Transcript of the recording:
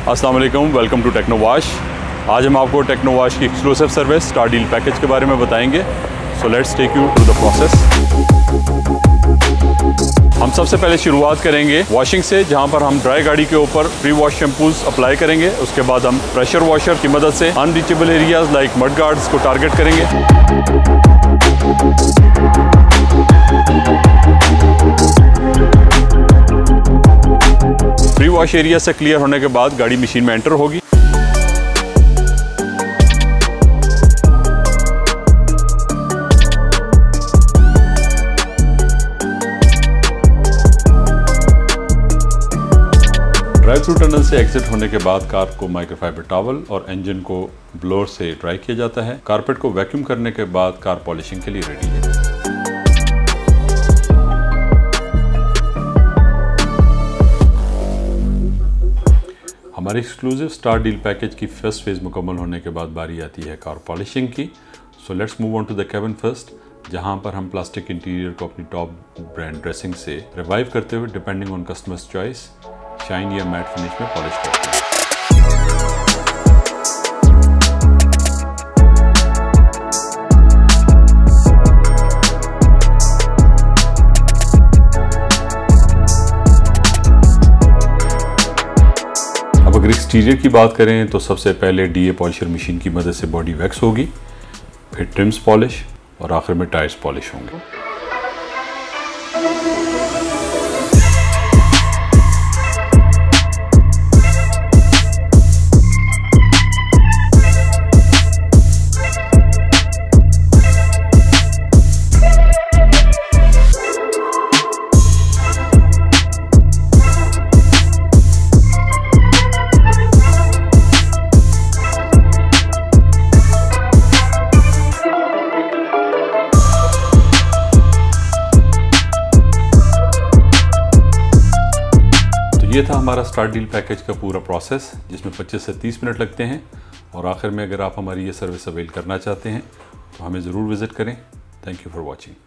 अस्सलाम वालेकुम, welcome to टेक्नोवाश। आज हम आपको टेक्नोवाश की exclusive service star deal package के बारे में बताएंगे। So let's take you through the process. हम सबसे पहले शुरुआत करेंगे वॉशिंग से, जहां पर हम ड्राई गाड़ी के ऊपर प्री वॉश शैम्पूज अप्लाई करेंगे। उसके बाद हम प्रेशर वॉशर की मदद से unreachable areas like mud guards को टारगेट करेंगे। प्री वॉश एरिया से क्लियर होने के बाद गाड़ी मशीन में एंटर होगी। ड्राइव थ्रू टनल से एग्जिट होने के बाद कार को माइक्रोफाइबर टॉवल और इंजन को ब्लोअर से ड्राई किया जाता है। कारपेट को वैक्यूम करने के बाद कार पॉलिशिंग के लिए रेडी है। हमारे एक्सक्लूसिव स्टार डील पैकेज की फर्स्ट फेज मुकम्मल होने के बाद बारी आती है कार पॉलिशिंग की। So let's move on to the cabin first, जहां पर हम प्लास्टिक इंटीरियर को अपनी टॉप ब्रांड ड्रेसिंग से रिवाइव करते हुए depending on customers choice shine या मैट फिनिश में पॉलिश करते हैं। अब अगर एक्सटीरियर की बात करें तो सबसे पहले डीए पॉलिशर मशीन की मदद से बॉडी वैक्स होगी, फिर ट्रिम्स पॉलिश और आखिर में टायर्स पॉलिश होंगे। ये था हमारा स्टार डील पैकेज का पूरा प्रोसेस, जिसमें 25 से 30 मिनट लगते हैं। और आखिर में अगर आप हमारी ये सर्विस अवेल करना चाहते हैं तो हमें ज़रूर विज़िट करें। Thank you for watching.